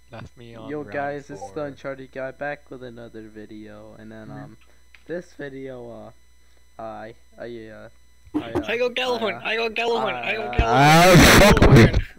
Left me on Yo round guys, it's the 4. Uncharted guy back with another video, and then this video I I go Gallahorn. I go Gallahorn. I go I Gallahorn. I go Gallahorn.